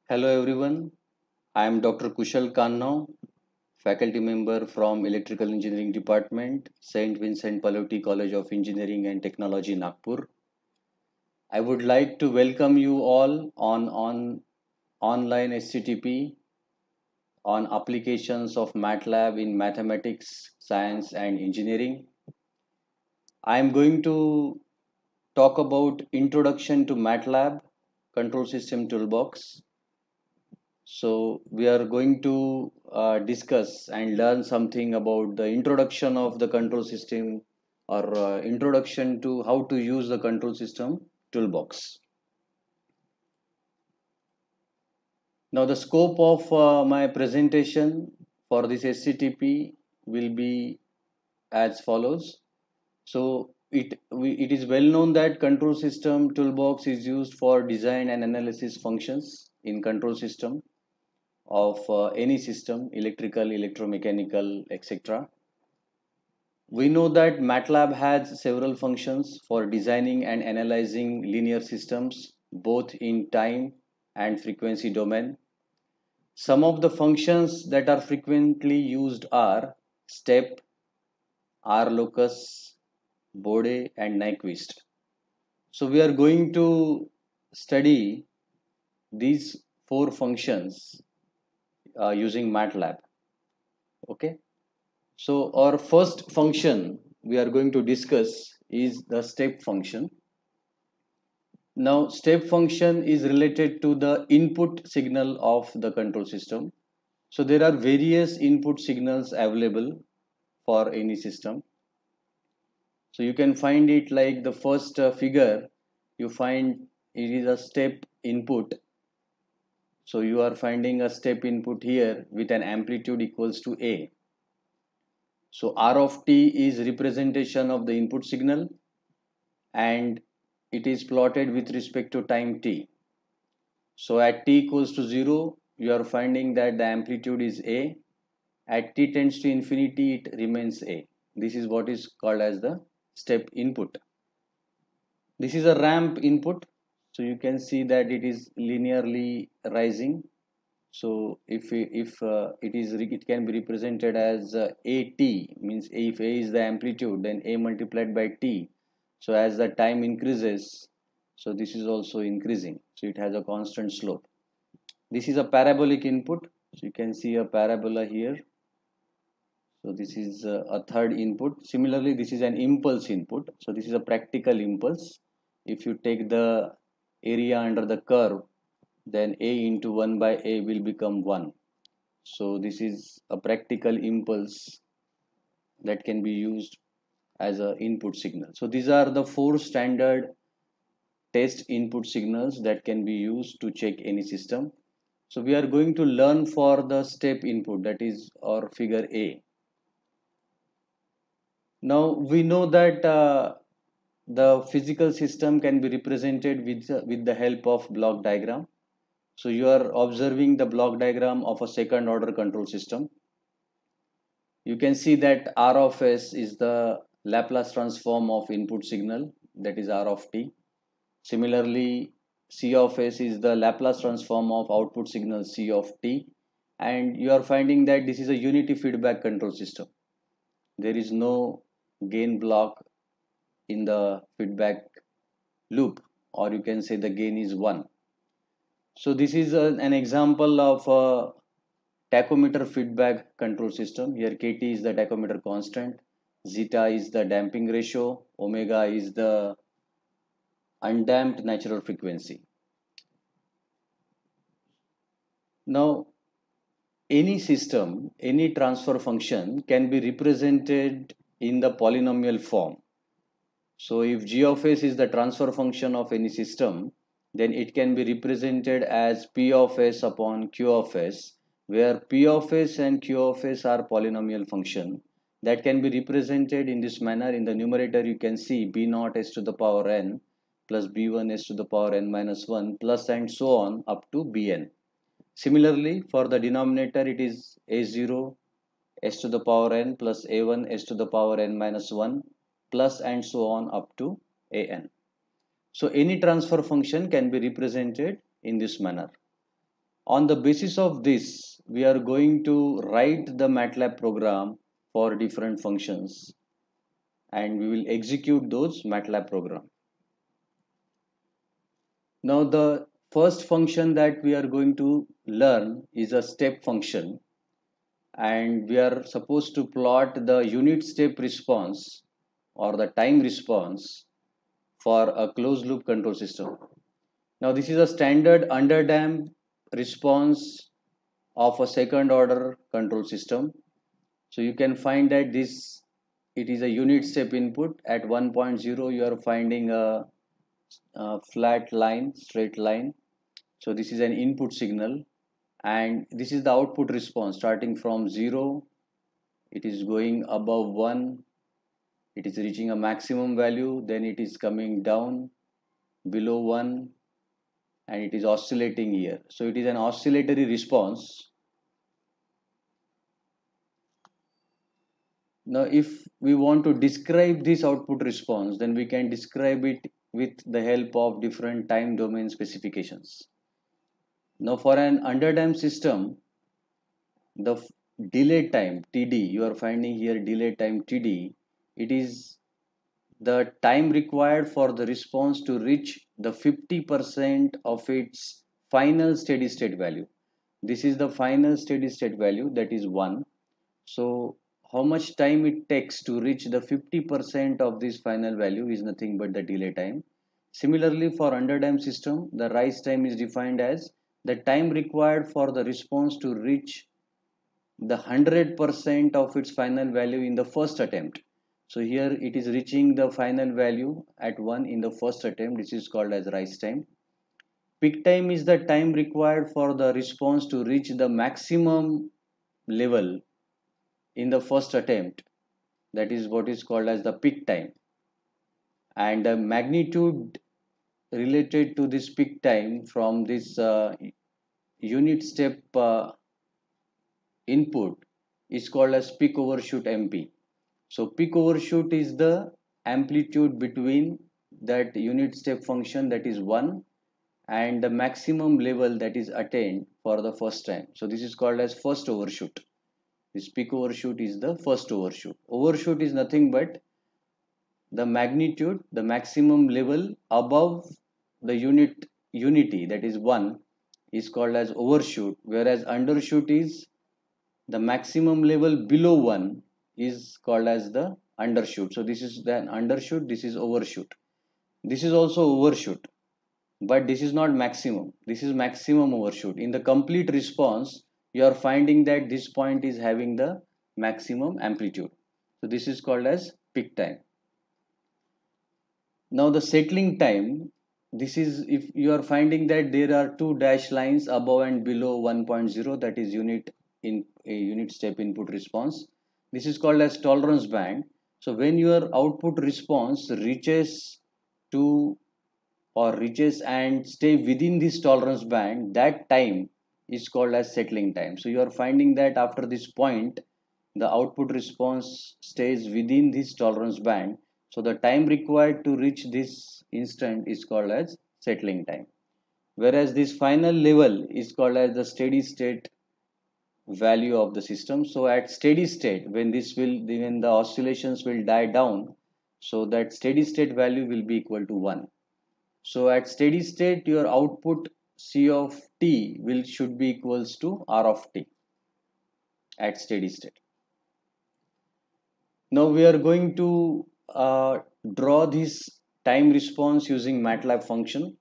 Hello everyone, I am Dr. Kushal Kannau, faculty member from Electrical Engineering Department, St. Vincent Pallotti College of Engineering and Technology, Nagpur. I would like to welcome you all on online SCTP on applications of MATLAB in mathematics, science and engineering. I am going to talk about Introduction to MATLAB Control System Toolbox. So we are going to discuss and learn something about the introduction of the control system or introduction to how to use the control system toolbox. Now the scope of my presentation for this SCTP will be as follows. So it is well known that control system toolbox is used for design and analysis functions in control system of any system, electrical, electromechanical, etc. We know that MATLAB has several functions for designing and analyzing linear systems, both in time and frequency domain. Some of the functions that are frequently used are STEP, RLOCUS, Bode, and Nyquist. So we are going to study these four functions using MATLAB. Okay. So our first function we are going to discuss is the step function. Now step function is related to the input signal of the control system. So there are various input signals available for any system. So you can find it like the first figure, you find it is a step input. So you are finding a step input here with an amplitude equals to A. So R of t is representation of the input signal and it is plotted with respect to time t. So at t equals to 0, you are finding that the amplitude is A. At t tends to infinity, it remains A. This is what is called as the step input. This is a ramp input. So you can see that it is linearly rising. So if it can be represented as AT, means if A is the amplitude, then A multiplied by T. So as the time increases, so this is also increasing. So it has a constant slope. This is a parabolic input. So you can see a parabola here. So this is a third input. Similarly, this is an impulse input. So this is a practical impulse. If you take the area under the curve, then A into 1 by A will become 1. So this is a practical impulse that can be used as an input signal. So these are the four standard test input signals that can be used to check any system. So we are going to learn for the step input, that is our figure A. Now we know that the physical system can be represented with the help of block diagram. So you are observing the block diagram of a second order control system. You can see that R of S is the Laplace transform of input signal, that is R of t. Similarly, C of S is the Laplace transform of output signal C of t. And you are finding that this is a unity feedback control system. There is no gain block in the feedback loop, or you can say the gain is 1. So this is an example of a tachometer feedback control system. Here Kt is the tachometer constant, zeta is the damping ratio, omega is the undamped natural frequency. Now any system, any transfer function can be represented in the polynomial form. So if g of s is the transfer function of any system, then it can be represented as p of s upon q of s, where p of s and q of s are polynomial function that can be represented in this manner. In the numerator you can see b naught s to the power n plus b1 s to the power n minus 1 plus and so on up to bn. Similarly, for the denominator it is a0 s to the power n plus a1 s to the power n minus 1 plus and so on up to an. So any transfer function can be represented in this manner. On the basis of this, we are going to write the MATLAB program for different functions, and we will execute those MATLAB program. Now the first function that we are going to learn is a step function, and we are supposed to plot the unit step response or the time response for a closed loop control system. Now this is a standard underdamped response of a second order control system. So you can find that this, it is a unit step input. At 1.0 you are finding a flat line, straight line. So this is an input signal, and this is the output response. Starting from 0, it is going above 1, it is reaching a maximum value, then it is coming down below 1, and it is oscillating here. So it is an oscillatory response. Now if we want to describe this output response, then we can describe it with the help of different time domain specifications. Now for an underdamped system, the delay time TD, you are finding here delay time TD, it is the time required for the response to reach the 50% of its final steady state value. This is the final steady state value, that is 1. So how much time it takes to reach the 50% of this final value is nothing but the delay time. Similarly, for underdamped system, the rise time is defined as the time required for the response to reach the 100% of its final value in the first attempt. So here it is reaching the final value at 1 in the first attempt. This is called as rise time. Peak time is the time required for the response to reach the maximum level in the first attempt. That is what is called as the peak time. And the magnitude related to this peak time from this unit step input is called as peak overshoot MP. So peak overshoot is the amplitude between that unit step function, that is 1, and the maximum level that is attained for the first time. So this is called as first overshoot. This peak overshoot is the first overshoot. Overshoot is nothing but the magnitude, the maximum level above the unity, that is 1, is called as overshoot, whereas undershoot is the maximum level below 1 is called as the undershoot. So this is the undershoot, this is overshoot. This is also overshoot, but this is not maximum. This is maximum overshoot. In the complete response, you are finding that this point is having the maximum amplitude. So this is called as peak time. Now the settling time, this is if you are finding that there are two dash lines above and below 1.0, that is unit in a unit step input response. This is called as tolerance band. So when your output response reaches to or reaches and stay within this tolerance band, that time is called as settling time. So you are finding that after this point, the output response stays within this tolerance band. So the time required to reach this instant is called as settling time. Whereas this final level is called as the steady state value of the system. So at steady state, when the oscillations will die down, so that steady state value will be equal to 1. So at steady state, your output C of t should be equals to R of t at steady state. Now we are going to draw this time response using MATLAB function.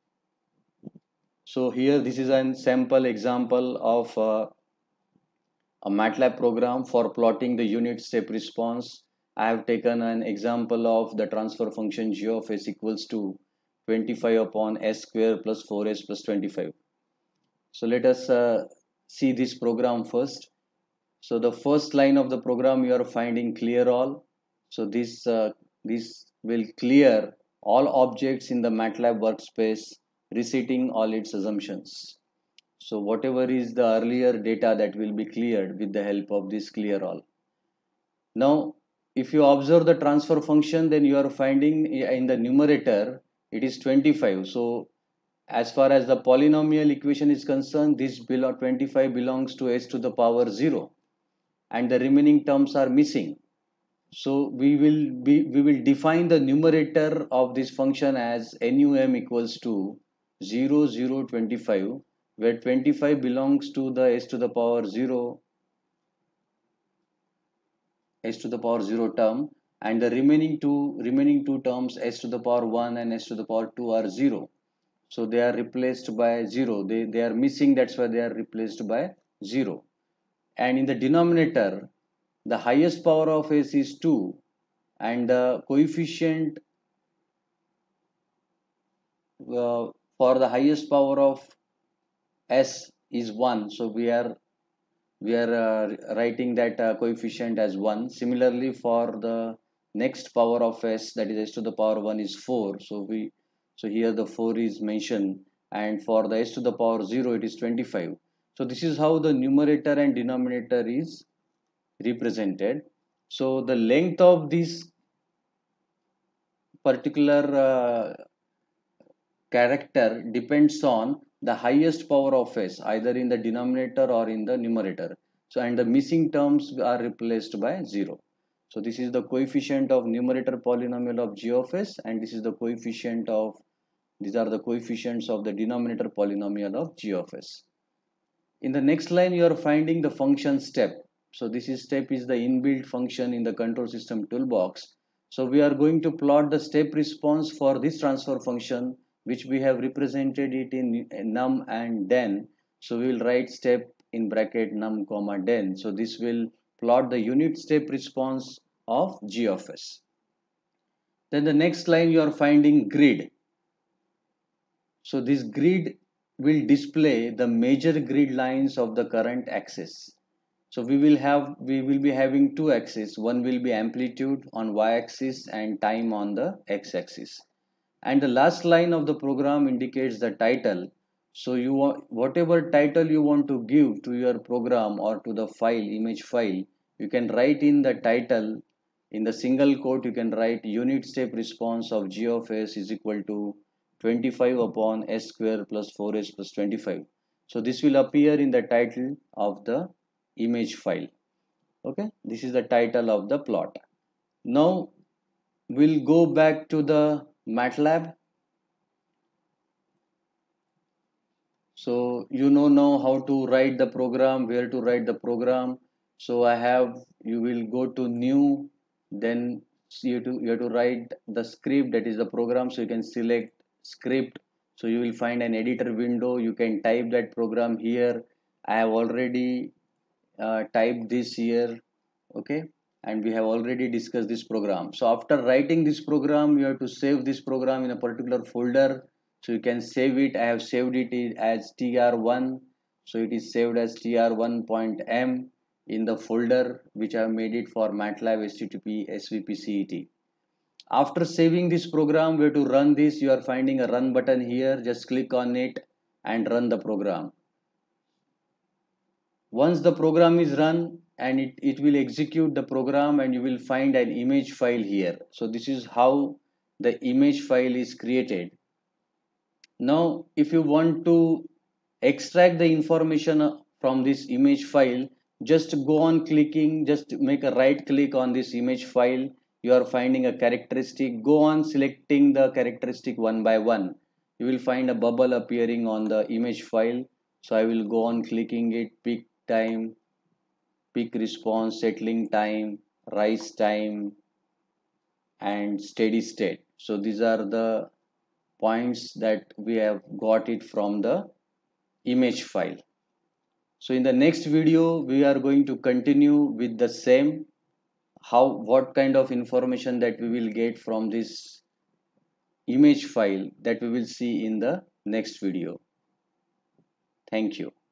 So here this is a sample example of a MATLAB program for plotting the unit step response. I have taken an example of the transfer function g of s equals to 25 upon s square plus 4s plus 25. So let us see this program first. So the first line of the program you are finding clear all. So this will clear all objects in the MATLAB workspace, resetting all its assumptions. So whatever is the earlier data, that will be cleared with the help of this clear all. Now if you observe the transfer function, then you are finding in the numerator it is 25. So As far as the polynomial equation is concerned, this 25 belongs to s to the power 0 and the remaining terms are missing. So we will define the numerator of this function as num equals to 0, 0, 25, where 25 belongs to the s to the power 0, s to the power 0 term, and the remaining two terms s to the power 1 and s to the power 2 are 0. So they are replaced by 0. They are missing, that's why they are replaced by 0. And in the denominator, the highest power of s is 2 and the coefficient for the highest power of s is 1. So we are writing that coefficient as 1. Similarly, for the next power of s, that is s to the power 1, is 4. So here the 4 is mentioned, and for the s to the power 0 it is 25. So this is how the numerator and denominator is represented. So the length of this particular character depends on the highest power of s, either in the denominator or in the numerator. So and the missing terms are replaced by 0. So this is the coefficient of numerator polynomial of g of s, and this is the coefficient of, these are the coefficients of the denominator polynomial of g of s. In the next line you are finding the function step. So this is step is the inbuilt function in the control system toolbox. So we are going to plot the step response for this transfer function, which we have represented it in num and den. So we will write step in bracket num comma den. So this will plot the unit step response of g of s. Then the next line you are finding grid. So this grid will display the major grid lines of the current axis. So we will be having two axes. One will be amplitude on y-axis and time on the x-axis. And the last line of the program indicates the title. So you want, whatever title you want to give to your program or to the file, image file, you can write in the title. In the single quote you can write unit step response of g of s is equal to 25 upon s square plus 4s plus 25. So this will appear in the title of the image file. Okay, this is the title of the plot. Now we'll go back to the MATLAB. So you know now how to write the program, where to write the program. So you will go to new, then you have to write the script, that is the program. So you can select script. So you will find an editor window. You can type that program here. I have already typed this here. Okay, and we have already discussed this program. So after writing this program, you have to save this program in a particular folder. So you can save it. I have saved it as tr1. So it is saved as tr1.m in the folder which I have made it for MATLAB HTTP SVPCET. After saving this program, we have to run this. You are finding a run button here. Just click on it and run the program. Once the program is run, and it will execute the program, and you will find an image file here. So this is how the image file is created. Now if you want to extract the information from this image file, just go on clicking, just make a right click on this image file. You are finding a characteristic. Go on selecting the characteristic one by one. You will find a bubble appearing on the image file. So I will go on clicking it. Peak time, peak response, settling time, rise time, and steady state. So these are the points that we have got it from the image file. So in the next video we are going to continue with the same, what kind of information that we will get from this image file, that we will see in the next video. Thank you.